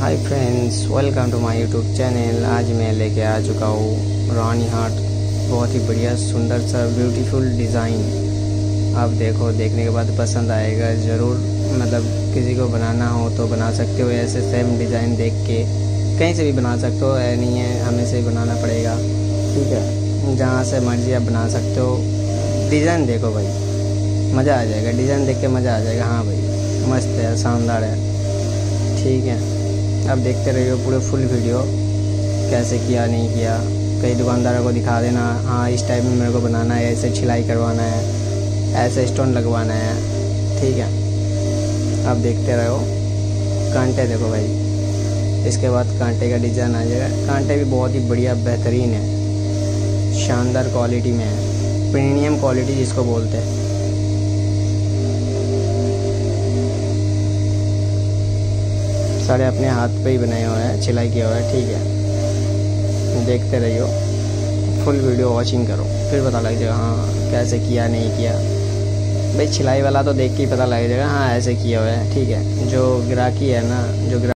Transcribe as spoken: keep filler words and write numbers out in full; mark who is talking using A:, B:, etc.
A: Hi friends, welcome to my YouTube channel. आज मैं लेके आ चुका हूँ रानी हाट। बहुत ही बढ़िया सुंदर सा ब्यूटीफुल डिज़ाइन। आप देखो, देखने के बाद पसंद आएगा ज़रूर। मतलब किसी को बनाना हो तो बना सकते हो, ऐसे सेम डिज़ाइन देख के कहीं से भी बना सकते हो। ऐ नहीं है हमें से ही बनाना पड़ेगा, ठीक है। जहाँ से मर्जी आप बना सकते हो। डिज़ाइन देखो भाई, मज़ा आ जाएगा। डिज़ाइन देख के मज़ा आ जाएगा। हाँ भाई, मस्त है, शानदार है, ठीक है। अब देखते रहिए पूरे फुल वीडियो, कैसे किया नहीं किया। कई दुकानदारों को दिखा देना, हाँ इस टाइप में मेरे को बनाना है, ऐसे छिलाई करवाना है, ऐसे स्टोन लगवाना है, ठीक है। अब देखते रहो। कांटे देखो भाई, इसके बाद कांटे का डिज़ाइन आ जाएगा। कांटे भी बहुत ही बढ़िया बेहतरीन है, शानदार क्वालिटी में है, प्रीमियम क्वालिटी जिसको बोलते हैं। सारे अपने हाथ पे ही बनाए हुए हैं, सिलाई किया हुआ है, ठीक है। देखते रहियो, फुल वीडियो वॉचिंग करो, फिर पता लग जाएगा हाँ कैसे किया नहीं किया। भाई सिलाई वाला तो देख के ही पता लग जाएगा हाँ ऐसे किया हुआ है, ठीक है। जो ग्राहकी है ना, जो